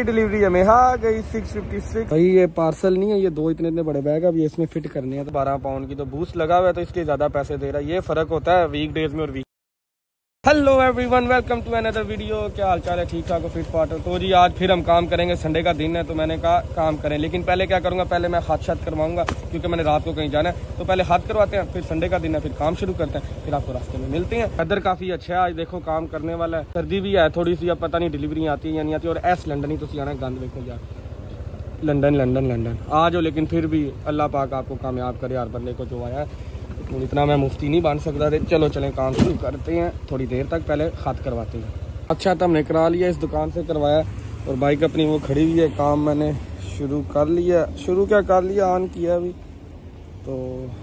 Delivery हमें आ गई 656। भाई ये पार्सल नहीं है, ये दो इतने बड़े बैग अब ये इसमें फिट करने हैं। तो 12 पाउंड की तो बूस्ट लगा हुआ है तो इसलिए ज्यादा पैसे दे रहा है। ये फर्क होता है वीक डेज में और week. Hello everyone, welcome to another video. क्या हाल चाल है? ठीक ठाक हो? फिट फाट हो? तो जी आज फिर हम काम करेंगे। संडे का दिन है तो मैंने कहा काम करें, लेकिन पहले क्या करूंगा, पहले मैं हाथ शात करवाऊंगा क्योंकि मैंने रात को कहीं जाना है। तो पहले हाथ करवाते हैं, फिर संडे का दिन है, फिर काम शुरू करते हैं, फिर आपको रास्ते में मिलते हैं। वेदर काफी अच्छा है आज, देखो काम करने वाला है। सर्दी भी है थोड़ी सी, अब पता नहीं डिलीवरी आती है या नहीं आती। और एस लंडन ही तो आना गंद देखो यार, लंडन लंडन लंडन आ जाओ। लेकिन फिर भी अल्लाह पाक आपको कामयाब करे यार, बंदे को जो आया है। तो इतना मैं मुफ्ती नहीं बन सकता थे। चलो चलें काम शुरू करते हैं थोड़ी देर तक, पहले हाथ करवाते हैं। अच्छा तो हमने करा लिया, इस दुकान से करवाया और बाइक अपनी वो खड़ी हुई है। काम मैंने शुरू कर लिया, शुरू क्या कर लिया, ऑन किया अभी। तो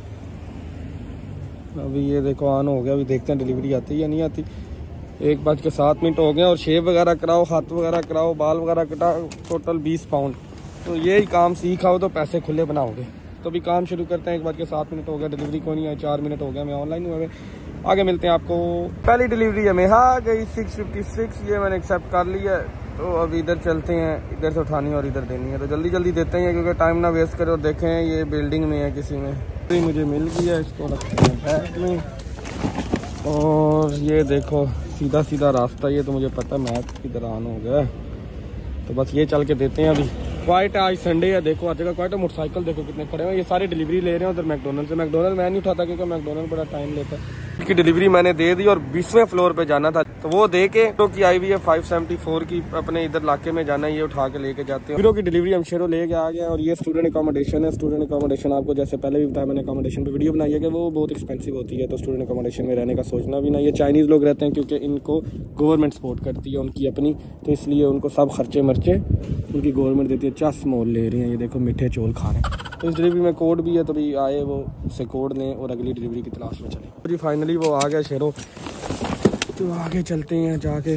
अभी ये देखो ऑन हो गया। अभी देखते हैं डिलीवरी आती है या नहीं आती। 1:07 हो गए और शेव वगैरह कराओ, हाथ वगैरह कराओ, बाल वगैरह कटाओ, टोटल 20 पाउंड। तो यही काम सीखाओ तो पैसे खुले बनाओगे। तो अभी काम शुरू करते हैं। 1:07 हो गया, डिलीवरी कोई नहीं आई। 4 मिनट हो गया, मैं ऑनलाइन हुए। आगे मिलते हैं आपको। पहली डिलीवरी हमें आ गई 656, ये मैंने एक्सेप्ट कर लिया है। तो अब इधर चलते हैं, इधर से उठानी है और इधर देनी है। तो जल्दी जल्दी देते हैं क्योंकि टाइम ना वेस्ट करो। देखें ये बिल्डिंग में है किसी में, तो मुझे मिल गया, इसको रखते हैं बैग में। और ये देखो सीधा सीधा रास्ता, ये तो मुझे पता है, मैप की तरह ऑन हो गया। तो बस ये चल के देते हैं। अभी क्वाइट आज संडे है, देखो आज का क्वाइट है। मोटरसाइकिल देखो कितने खड़े हैं। ये सारे डिलीवरी ले रहे हैं उधर मैकडोनल्ड से। मैकडोनल्ड मैं नहीं उठाता क्योंकि मैकडोनल्ड बड़ा टाइम लेता है। इसकी डिलीवरी मैंने दे दी और 20वें फ्लोर पे जाना था, तो वो दे के तो की आई हुई है 574 की। अपने इधर इलाके में जाना है, ये उठा के लेके जाते हैं। हीरो की डिलीवरी हम शेरो लेके आ गए। और ये स्टूडेंट अकोमोडेशन है। स्टूडेंट अकोमोडेशन आपको जैसे पहले भी बताया मैंने, अकोमोडेशन पे वीडियो बनाई है कि वो बहुत एक्सपेंसिव होती है। तो स्टूडेंट अकोमोडेशन में रहने का सोचना भी ना। ये चाइनीज़ लोग रहते हैं क्योंकि इनको गवर्नमेंट सपोर्ट करती है उनकी अपनी, तो इसलिए उनको सब खर्चे मर्चे उनकी गवर्नमेंट देती है। चस मोल ले रहे हैं, ये देखो मीठे चोल खा रहे हैं। तो इस डिलीवरी में कोड भी है, तो भी आए वो उससे कोड लें और अगली डिलीवरी की तलाश में चलें। तो जी फाइनली वो आ गया शेरो। तो आगे चलते हैं, जाके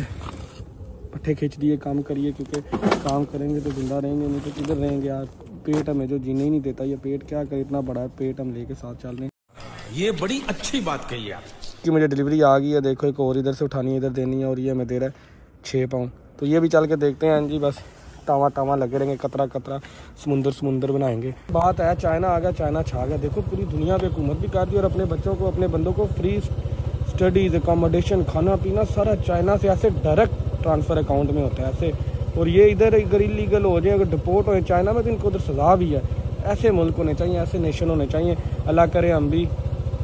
पट्टे खींच दिए, काम करिए क्योंकि काम करेंगे तो जिंदा रहेंगे, नहीं तो किधर रहेंगे यार। पेट हमें जो जीने ही नहीं देता, ये पेट क्या करे, इतना बड़ा है पेट, हम लेके साथ चल रहे हैं। ये बड़ी अच्छी बात कही है कि मुझे डिलीवरी आ गई है। देखो एक और इधर से उठानी है, इधर देनी है, और ये हमें दे रहा है 6 पाउंड। तो ये भी चल के देखते हैं जी। बस टावा टावा लगे रहेंगे, कतरा कतरा समुंदर बनाएंगे। बात है चाइना आ गया, चाइना छा गया। देखो पूरी दुनिया पे हुकूमत भी कर दी और अपने बच्चों को, अपने बंदों को फ्री स्टडीज़, अकोमोडेशन, खाना पीना सारा चाइना से ऐसे डायरेक्ट ट्रांसफ़र अकाउंट में होता है ऐसे। और ये इधर अगर इलीगल हो जाए, अगर डिपोर्ट हो चाइना में, तो इनको उधर सज़ा भी है। ऐसे मुल्क होने चाहिए, ऐसे नेशन होने चाहिए। अल्लाह करे हम भी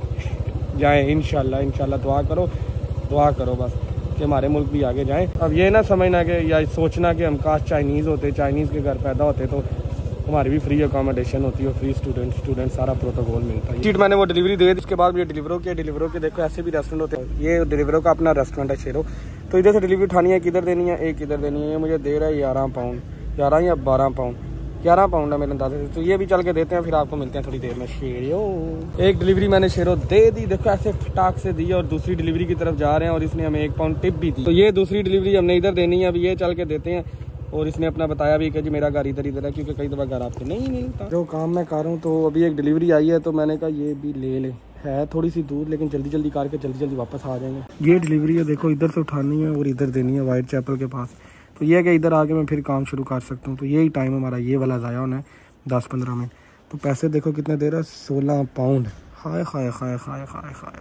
जाएँ इंशाल्लाह। इंशाल्लाह दुआ करो बस कि हमारे मुल्क भी आगे जाएं। अब ये ना समझना कि या सोचना कि हम काश चाइनीज़ होते, चाइनीज़ के घर पैदा होते तो हमारी भी फ्री अकोमोडेशन होती है, फ्री स्टूडेंट सारा प्रोटोकॉल मिलता है। सीट मैंने वो डिलीवरी दे दी। उसके बाद ये डिलीवरों के देखो ऐसे भी रेस्टोरेंट होते हैं। ये डिलीवरों का अपना रेस्टोरेंट है शेरो। तो इधर से डिलीवरी उठानी है, किधर देनी है, एक इधर देनी है। ये मुझे दे रहा है 11 पाउंड, 11 या 12 पाउंड, 11 पाउंड है मेरे अंदाजे से। तो ये भी चल के देते हैं, फिर आपको मिलते हैं थोड़ी देर में। शेरो एक डिलीवरी मैंने शेरो दे दी, देखो ऐसे फटाक से दी। और दूसरी डिलीवरी की तरफ जा रहे हैं और इसने हमें 1 पाउंड टिप भी दी। तो ये दूसरी डिलीवरी हमने इधर देनी है, अभी ये चल के देते हैं। और इसने अपना बताया भी कि जी मेरा घर इधर है, क्योंकि कई दफ़ा घर आपको नहीं मिलता। जो काम मैं कर रहा हूँ, तो अभी एक डिलीवरी आई है तो मैंने कहा ये भी ले ले। है थोड़ी सी दूर, लेकिन जल्दी जल्दी करके जल्दी वापस आ जाएंगे। ये डिलीवरी है, देखो इधर से उठानी है और इधर देनी है वाइट चैपल के पास। तो ये कि इधर आके मैं फिर काम शुरू कर सकता हूँ। तो यही टाइम हमारा ये वाला ज़ाया होना है 10-15 मिनट। तो पैसे देखो कितने दे रहा है, 16 पाउंड। हाय हाय हाय हाय हाय हाय,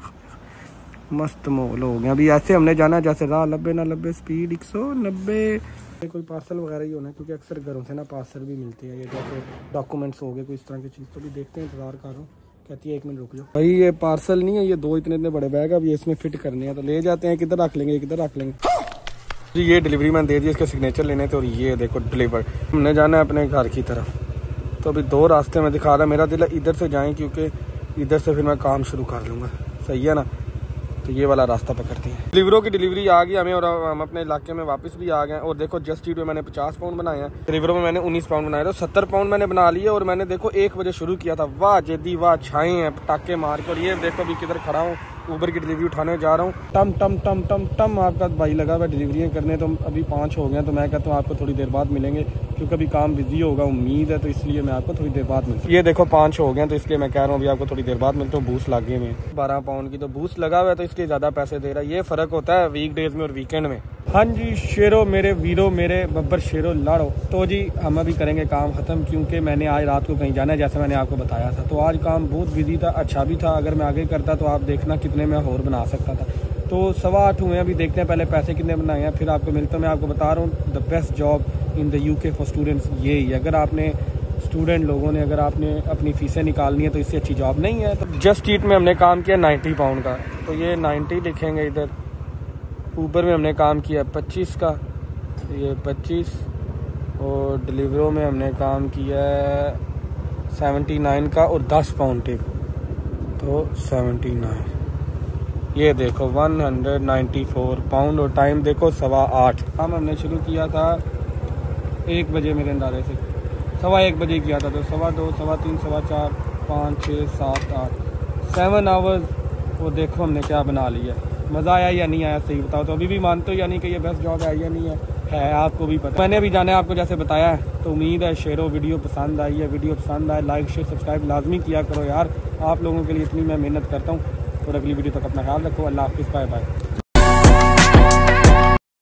मस्त मोल हो गया। अभी ऐसे हमने जाना है जैसे राह लब्बे ना लब्बे, स्पीड 190। कोई पार्सल वगैरह ही होना है क्योंकि अक्सर घरों से ना पार्सल भी मिलते हैं, ये जैसे डॉक्यूमेंट्स हो गए, कोई इस तरह की चीज़। तो भी देखते हैं, इंतजार कर रहा हूँ। कहती है 1 मिनट रुक जाओ। भाई ये पार्सल नहीं है, ये दो इतने बड़े बैग अब ये इसमें फिट करने हैं। तो ले जाते हैं, किधर रख लेंगे, किधर रख लेंगे जी। ये डिलीवरी मैंने दे दी, इसके सिग्नेचर लेने थे। और ये देखो डिलीवर, हमने जाना है अपने घर की तरफ। तो अभी 2 रास्ते में दिखा रहा है। मेरा दिल है इधर से जाएं क्योंकि इधर से फिर मैं काम शुरू कर लूँगा, सही है ना। तो ये वाला रास्ता पकड़ते हैं। डिलीवरों की डिलीवरी आ गई हमें और हम अपने इलाके में वापस भी आ गए। और देखो जस्ट ईट में मैंने 50 पाउंड बनाए हैं, डिलीवरों में मैंने 19 पाउंड बनाए। तो 70 पाउंड मैंने बना लिए। और मैंने देखो 1 बजे शुरू किया था। वाह जेदी वाह, छाए हैं पटाखे मार के। और ये देखो अभी किधर खड़ा हूँ, ऊबर की डिलीवरी उठाने जा रहा हूँ। टम टम टम टम टम आपका भाई लगा हुआ डिलीवरियाँ करने, तो अभी 5 हो गए हैं। तो मैं कहता हूँ आपको थोड़ी देर बाद मिलेंगे, क्योंकि अभी काम बिजी होगा उम्मीद है, तो इसलिए मैं आपको थोड़ी देर बाद मिलता हूँ। ये देखो 5 हो गए हैं, तो इसलिए मैं कह रहा हूँ अभी आपको थोड़ी देर बाद मिलता हूँ। बूस्ट लगे में 12 पाउंड की, तो बूस्ट लगा हुआ है तो इसलिए ज़्यादा पैसे दे रहा है। ये फ़र्क होता है वीक डेज़ में और वीकेंड में। हाँ जी शेरो मेरे वीरो मेरे बब्बर शेरो लाड़ो। तो जी हम अभी करेंगे काम ख़त्म, क्योंकि मैंने आज रात को कहीं जाना है, जैसे मैंने आपको बताया था। तो आज काम बहुत बिजी था, अच्छा भी था। अगर मैं आगे करता तो आप देखना कितने में और बना सकता था। तो 8:15 हुए, अभी देखते हैं पहले पैसे कितने बनाए हैं, फिर आपको मिलता हूँ। मैं आपको बता रहा हूँ the best job in the UK for students ये ही। अगर आपने स्टूडेंट लोगों ने अगर आपने अपनी फ़ीसें निकालनी है तो इससे अच्छी जॉब नहीं है। तो जस्ट ईट में हमने काम किया 90 पाउंड का, तो ये 90 लिखेंगे इधर। ऊबर में हमने काम किया 25 का, ये 25, और डिलीवरों में हमने काम किया 79 का और 10 पाउंड टिप, तो 79। ये देखो 194 पाउंड, और टाइम देखो 8:15। काम हमने शुरू किया था 1 बजे मेरे अंदाजे से, 1:15 बजे किया था। तो 2:15, 3:30, 4:30, 5, 6, 7, 8 7 आवर्स। वो देखो हमने क्या बना लिया। मज़ा आया या नहीं आया सही बताओ। तो अभी भी मानते हो या नहीं कि ये बेस्ट जॉब है या नहीं है आपको भी पता। मैंने अभी जाना है आपको जैसे बताया है। तो उम्मीद है शेरो वीडियो पसंद आई है। वीडियो पसंद आए लाइक शेयर सब्सक्राइब लाजमी किया करो यार, आप लोगों के लिए इतनी मैं मेहनत करता हूँ। और अगली वीडियो तक अपना ख्याल रखो। अल्लाह हाफिज़, बाय बाय।